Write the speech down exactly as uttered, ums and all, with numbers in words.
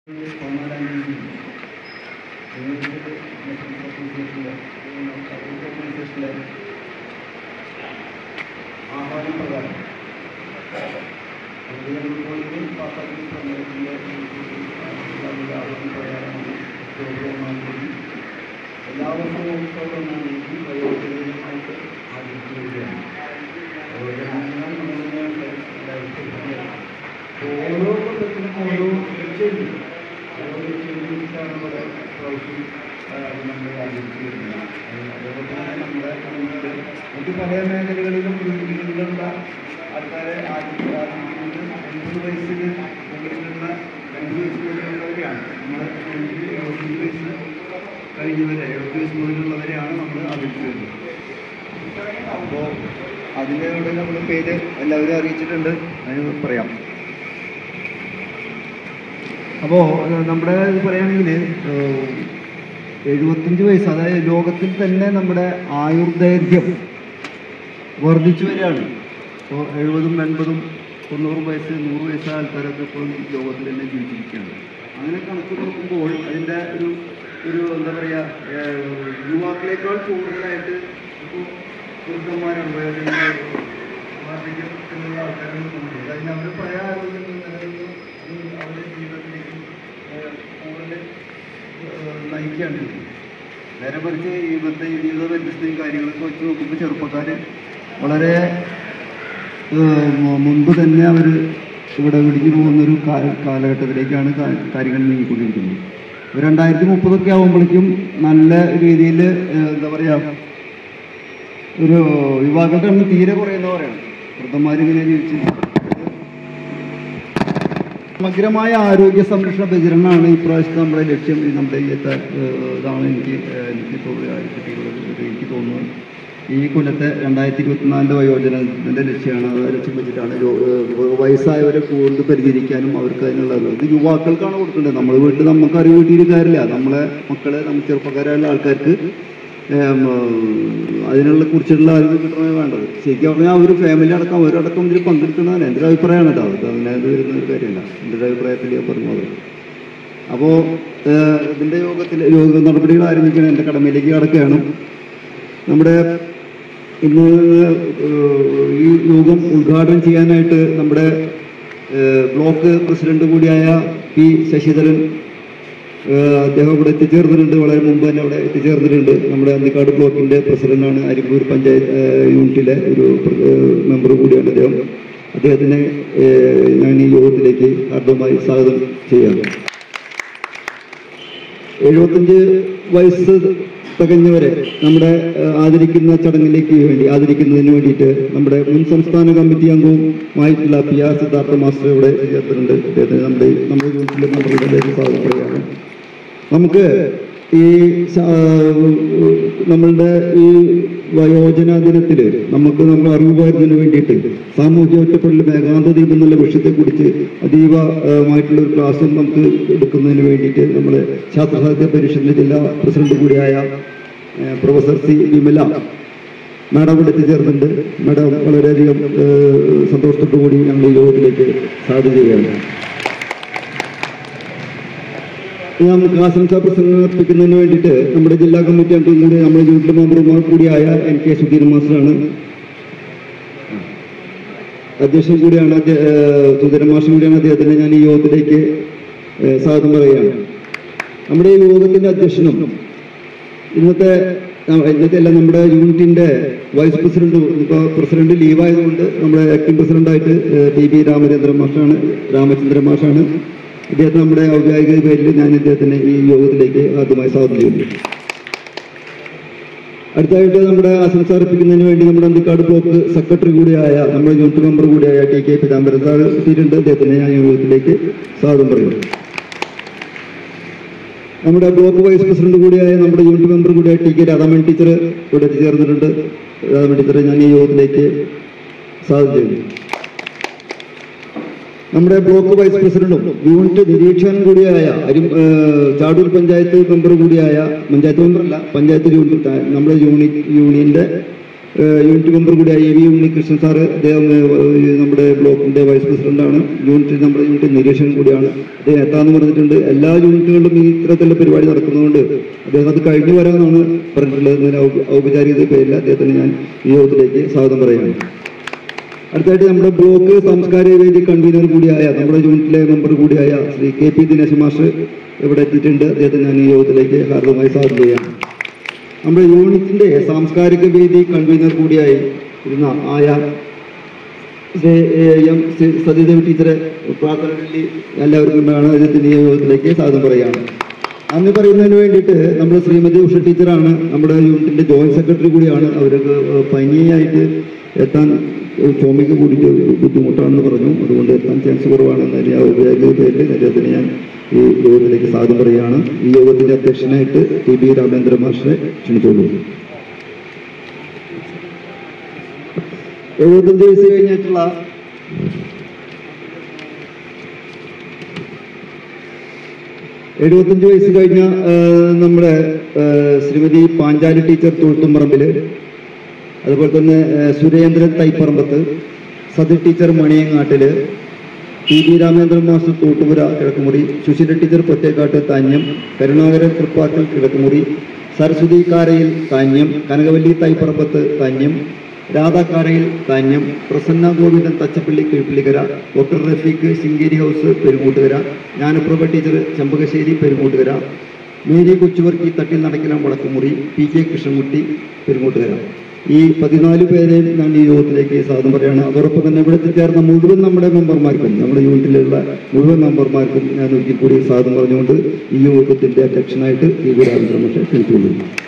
ആഹ്വാനം പ്രകാരം എല്ലാ വർഷവും ഉത്സവമായിട്ട് വയോജനമായിട്ട് ആചരിക്കുകയാണ്. ഓരോ കൊല്ലത്തിനും ഓരോ ലക്ഷ്യമുണ്ട്. ഓരോ ലക്ഷ്യമാണ് നമ്മുടെ പ്രാവശ്യം നമ്മൾ ആചരിച്ചു വരുന്നത്. അതുപോലെ തന്നെ നമ്മുടെ മറ്റ് പല മേഖലകളിലും വീടുകളുള്ള ആൾക്കാരെ ആചരിച്ച് ആചരിക്കുന്നത് അൻപത് വയസ്സിൽ മുകളിലുള്ള അഞ്ച് വയസ്സ് മുതലുള്ളവരെയാണ്. നമ്മൾ എഴുപത്തഞ്ച് വയസ്സ് കഴിഞ്ഞവരെ എഴുപത് വയസ്സ് മുതലുള്ളവരെയാണ് നമ്മൾ ആചരിച്ചു വരുന്നത്. അപ്പോൾ അതിൻ്റെ കൂടെ നമ്മൾ പേര് എല്ലാവരും അറിയിച്ചിട്ടുണ്ട്, അതിന് പറയാം. അപ്പോൾ നമ്മുടെ ഇത് പറയുകയാണെങ്കിൽ എഴുപത്തഞ്ച് വയസ്സ്, അതായത് ലോകത്തിൽ തന്നെ നമ്മുടെ ആയുർദൈർഘ്യം വർദ്ധിച്ചു വരികയാണ്. ഇപ്പോൾ എഴുപതും എൺപതും തൊണ്ണൂറ് വയസ്സ് നൂറ് വയസ്സായ ആൾക്കാരൊക്കെ ഇപ്പോഴും ലോകത്തിൽ തന്നെ ജീവിച്ചിരിക്കുകയാണ്. അങ്ങനെ കണക്ക് നോക്കുമ്പോൾ അതിൻ്റെ ഒരു ഒരു എന്താ പറയുക, യുവാക്കളേക്കാൾ കൂടുതലായിട്ട് ഇപ്പോൾ വൃദ്ധന്മാരാണ്, വാർദ്ധക്യത്തിലുള്ള ആൾക്കാരാണ് കൂടുതൽ. അതിന് അവർ പഴയ ആരോഗ്യം നിലനിന്ന് അവരുടെ ജീവിതത്തിലേക്ക് കൂടുതൽ നയിക്കുകയാണ്. നേരെ മറിച്ച് ഇവിടുത്തെ ജീവിത വ്യത്യസ്തയും കാര്യങ്ങളൊക്കെ വെച്ച് നോക്കുമ്പോൾ ചെറുപ്പക്കാർ വളരെ മുൻപ് തന്നെ അവർ ഇവിടെ വിടിഞ്ഞു പോകുന്നൊരു കാലഘട്ടത്തിലേക്കാണ് കാര്യങ്ങൾ നീങ്ങിക്കൊണ്ടിരിക്കുന്നത്. രണ്ടായിരത്തി മുപ്പതൊക്കെ ആകുമ്പോഴേക്കും നല്ല രീതിയിൽ എന്താ പറയുക, ഒരു യുവാക്കളുടെ എണ്ണം തീരെ കുറയുന്ന പറയണം. വൃദ്ധന്മാരിങ്ങനെ ജീവിച്ച് സമഗ്രമായ ആരോഗ്യ സംരക്ഷണ വിതരണമാണ് ഇപ്രാവശ്യത്തെ നമ്മുടെ ലക്ഷ്യം. നമ്മുടെ ഇന്നത്തെ ഇതാണ് എനിക്ക് എനിക്ക് കിട്ടിയിട്ടുള്ളത്. എനിക്ക് തോന്നുന്നു ഈ കൊല്ലത്തെ രണ്ടായിരത്തി ഇരുപത്തിനാലിൻ്റെ വയോജനത്തിൻ്റെ ലക്ഷ്യമാണ്. അത് ലക്ഷ്യം വെച്ചിട്ടാണ് വയസ്സായവരെ കൂടുതൽ പരിചരിക്കാനും അവർക്ക് അതിനുള്ള ഇത് യുവാക്കൾക്കാണ് കൊടുക്കേണ്ടത്. നമ്മൾ വീട്ടിൽ നമുക്ക് അറിവ് കിട്ടിയിരിക്കാറില്ല. നമ്മളെ മക്കളെ നമ്മൾ ചെറുപ്പക്കാരായുള്ള ആൾക്കാർക്ക് അതിനുള്ള കുറിച്ചുള്ള അറിവ് കിട്ടണേ വേണ്ടത്. ശരിക്കും പറഞ്ഞാൽ അവർ ഫാമിലി അടക്കം അവരടക്കം ഇതിൽ പങ്കെടുക്കുന്നതാണ് എൻ്റെ ഒരു അഭിപ്രായമാണ് കേട്ടോ. അത് അതിനകത്ത് വരുന്ന ഒരു കാര്യമല്ല, എൻ്റെ ഒരു അഭിപ്രായത്തിൽ ഞാൻ പറഞ്ഞത്. അപ്പോൾ ഇതിൻ്റെ യോഗത്തിൽ യോഗ നടപടികൾ ആരംഭിക്കണം, എൻ്റെ കടമയിലേക്ക് കടക്കുകയാണ്. നമ്മുടെ ഇന്ന് ഈ യോഗം ഉദ്ഘാടനം ചെയ്യാനായിട്ട് നമ്മുടെ ബ്ലോക്ക് പ്രസിഡന്റ് കൂടിയായ പി ശശിധരൻ അദ്ദേഹം ഇവിടെ എത്തിച്ചേർന്നിട്ടുണ്ട്. വളരെ മുമ്പ് തന്നെ അവിടെ എത്തിച്ചേർന്നിട്ടുണ്ട്. നമ്മുടെ അന്തിക്കാട് ബ്ലോക്കിൻ്റെ പ്രസിഡന്റാണ്, അരിമ്പൂർ പഞ്ചായത്ത് യൂണിറ്റിലെ ഒരു മെമ്പർ കൂടിയാണ് അദ്ദേഹം. അദ്ദേഹത്തിനെ ഞാൻ ഈ യോഗത്തിലേക്ക് ഹാർദവമായി സ്വാഗതം ചെയ്യാം. എഴുപത്തഞ്ച് വയസ്സ് തികഞ്ഞവരെ നമ്മുടെ ആദരിക്കുന്ന ചടങ്ങിലേക്ക് വേണ്ടി ആദരിക്കുന്നതിന് വേണ്ടിയിട്ട് നമ്മുടെ മുൻ സംസ്ഥാന കമ്മിറ്റി അംഗവുമായിട്ടുള്ള പി ആർ സിദ്ധാർത്ഥ മാസ്റ്റർ ഇവിടെ ചേർത്തിട്ടുണ്ട്. അദ്ദേഹത്തിന് നമ്മുടെ നമ്മുടെ യൂണിറ്റിലെ മെമ്പറുകളിലേക്ക് സ്വാഗതം പറയുകയാണ്. നമുക്ക് ഈ നമ്മളുടെ ഈ വയോജന ദിനത്തിൽ നമുക്ക് നമ്മൾ അറിവ് പകരുന്നതിന് വേണ്ടിയിട്ട് സാമൂഹ്യ ഒറ്റപ്പെടൽ മേഘാന്തദ്വീപ് എന്നുള്ള വിഷയത്തെക്കുറിച്ച് അതീവമായിട്ടുള്ള ഒരു ക്ലാസ്സും നമുക്ക് എടുക്കുന്നതിന് വേണ്ടിയിട്ട് നമ്മുടെ ശാസ്ത്ര സാഹിത്യ പരിഷത്തിന്റെ ജില്ലാ പ്രസിഡന്റ് കൂടിയായ പ്രൊഫസർ സി വിമല മാഡം ഇവിടെ എത്തിച്ചേർന്നുണ്ട്. മാഡം വളരെയധികം സന്തോഷത്തോടു കൂടി ഞങ്ങൾ ഈ യോഗത്തിലേക്ക് സാധ്യതയാണ്. നമുക്ക് ആശംസാ പ്രസംഗം അർപ്പിക്കുന്നതിന് വേണ്ടിയിട്ട് നമ്മുടെ ജില്ലാ കമ്മിറ്റി അംഗങ്ങളുടെ നമ്മുടെ യൂണിറ്റ് മെമ്പർമാർ കൂടിയായ എൻ കെ സുധീരൻ മാസ്റ്ററാണ് അധ്യക്ഷൻ കൂടിയാണ്. സുധീരൻ മാസ്റ്റർ കൂടിയാണ്. അദ്ദേഹത്തിന് ഞാൻ ഈ യോഗത്തിലേക്ക് സ്വാഗതം പറയുകയാണ്. നമ്മുടെ ഈ യോഗത്തിന്റെ അധ്യക്ഷനും ഇന്നത്തെ ഇന്നത്തെ അല്ല നമ്മുടെ യൂണിറ്റിന്റെ വൈസ് പ്രസിഡന്റ്, ഇപ്പോൾ പ്രസിഡന്റ് ലീവായതുകൊണ്ട് നമ്മുടെ ആക്ടിംഗ് പ്രസിഡന്റായിട്ട് ടി ബി രാമചന്ദ്രൻ മാഷാണ് രാമചന്ദ്രൻ മാഷാണ് ഇദ്ദേഹത്തെ നമ്മുടെ ഔദ്യോഗിക പേരിൽ ഞാൻ ഇദ്ദേഹത്തിന് ഈ യോഗത്തിലേക്ക് ആദ്യമായി സ്വാഗതം ചെയ്യുന്നു. അടുത്തായിട്ട് നമ്മുടെ ആശംസ അർപ്പിക്കുന്നതിന് വേണ്ടി നമ്മുടെ അന്തിക്കാട് ബ്ലോക്ക് സെക്രട്ടറി കൂടിയായ നമ്മുടെ യൂണിറ്റ് മെമ്പർ കൂടിയായ ടി കെ പീതാംബരൻ സാർ എത്തിയിട്ടുണ്ട്. അദ്ദേഹത്തിന് ഞാൻ യോഗത്തിലേക്ക് സ്വാഗതം പറയുന്നു. നമ്മുടെ ബ്ലോക്ക് വൈസ് പ്രസിഡന്റ് കൂടിയായ നമ്മുടെ യൂണിറ്റ് മെമ്പർ കൂടിയായ ടി കെ രാധാമണി ടീച്ചർ ഇവിടെ എത്തിച്ചേർന്നിട്ടുണ്ട്. രാധാമണി ടീച്ചറെ ഞാൻ ഈ യോഗത്തിലേക്ക് സ്വാഗതം ചെയ്യുന്നു. നമ്മുടെ ബ്ലോക്ക് വൈസ് പ്രസിഡന്റും യൂണിറ്റ് നിരീക്ഷകനും കൂടിയായ അരി ചാടൂർ പഞ്ചായത്ത് മെമ്പർ കൂടിയായ പഞ്ചായത്ത് മെമ്പറല്ല പഞ്ചായത്ത് യൂണിറ്റ് നമ്മുടെ യൂണിറ്റ് യൂണിയന്റെ യൂണിറ്റ് മെമ്പർ കൂടിയായ എ വി ഉണ്ണികൃഷ്ണൻ സാറ്, അദ്ദേഹം നമ്മുടെ ബ്ലോക്കിൻ്റെ വൈസ് പ്രസിഡന്റാണ്. യൂണിറ്റ് നമ്മുടെ യൂണിറ്റ് നിരീക്ഷകൻ കൂടിയാണ്. അദ്ദേഹം എത്താമെന്ന് പറഞ്ഞിട്ടുണ്ട്. എല്ലാ യൂണിറ്റുകളിലും ഈ ഇത്തരത്തിലുള്ള പരിപാടി നടക്കുന്നതുകൊണ്ട് അദ്ദേഹം അത് കഴിഞ്ഞു വരാമെന്നാണ് പറഞ്ഞിട്ടുള്ളത്. ഇതിന് ഔപചാരികത പേരില്ല. അദ്ദേഹത്തിന് ഞാൻ ഈ യോഗത്തിലേക്ക് സ്വാഗതം പറയുകയാണ്. അടുത്തായിട്ട് നമ്മുടെ ബ്ലോക്ക് സാംസ്കാരിക വേദി കൺവീനർ കൂടിയായ നമ്മുടെ യൂണിറ്റിലെ മെമ്പർ കൂടിയായ Shri K P Dinesh master ഇവിടെ എത്തിയിട്ടുണ്ട്. അദ്ദേഹത്തെ ഞാൻ ഈ യോഗത്തിലേക്ക് ഹാർദവമായി സ്വാഗതം ചെയ്യാം. നമ്മുടെ യൂണിറ്റിന്റെ സാംസ്കാരിക വേദി കൺവീനർ കൂടിയായി ഇരുന്ന ആയ എം സതീദേവി ടീച്ചറെ പ്രാർത്ഥനകളിൽ എല്ലാവർക്കും വേണം അദ്ദേഹത്തിന്റെ ഈ യോഗത്തിലേക്ക് സ്വാഗതം പറയുകയാണ്. അന്ന് പറയുന്നതിന് വേണ്ടിയിട്ട് നമ്മുടെ ശ്രീമതി ഉഷ ടീച്ചറാണ് നമ്മുടെ യൂണിറ്റിന്റെ ജോയിന്റ് സെക്രട്ടറി കൂടിയാണ്. അവർക്ക് പനിയായിട്ട് എത്താൻ ചുമയ്ക്ക് കൂടിയിട്ട് ബുദ്ധിമുട്ടാണെന്ന് പറഞ്ഞു. അതുകൊണ്ട് എത്താൻ ചാൻസ് കുറവാണെന്നതിന് ഔപചാരിക പേരിൽ അദ്ദേഹത്തിന് ഞാൻ ഈ യോഗത്തിലേക്ക് സ്വാഗതം പറയുകയാണ്. ഈ യോഗത്തിന്റെ അധ്യക്ഷനായിട്ട് ടി ബി രാമേന്ദ്ര മാസ്റ്ററെ ക്ഷണിച്ചോളൂ. എഴുപത്തഞ്ച് വയസ്സ് കഴിഞ്ഞിട്ടുള്ള എഴുപത്തഞ്ച് വയസ്സ് കഴിഞ്ഞ നമ്മുടെ ശ്രീമതി പാഞ്ചാലി ടീച്ചർ തൊഴുത്തുംപറമ്പില്, അതുപോലെ തന്നെ Surendran Thaiparambath, Sathi teacher Maniyangattil, T B Ramendran master Thoottupura Kizhakkumuri, Susheela teacher Pottekkatt Thanyam, Karunakaran Thrippakkal Kizhakkumuri, Saraswathi Karayil Thanyam, Kanakavalli Thaiparambath Thanyam, Radhakarayil Thanyam, Prasanna Govindan Thachappally Keezhppallikkara, doctor Rafeeq Shinkeri house Perumoottukara, Jnanaprabha teacher Chempakasseri Perumoottukara, Mary Kochuvarkey Thattil Nadakkalam Vadakkumuri, P K Krishnankutty Perumoottukara. ഈ പതിനാല് പേരെയും ഞാൻ ഈ യോഗത്തിലേക്ക് സ്വാഗതം പറയുകയാണ്. അതോടൊപ്പം തന്നെ ഇവിടെ എത്തിച്ചേർന്ന മുഴുവൻ നമ്മുടെ മെമ്പർമാർക്കും നമ്മുടെ യൂണിറ്റിലുള്ള മുഴുവൻ മെമ്പർമാർക്കും ഞാൻ ഒരിക്കൽ കൂടി സ്വാഗതം പറഞ്ഞുകൊണ്ട് ഈ യോഗത്തിന്റെ അധ്യക്ഷനായിട്ട് ടി വി രാമേന്ദ്രൻ മാസ്റ്ററെ ക്ഷണിച്ചുകൊള്ളുന്നു.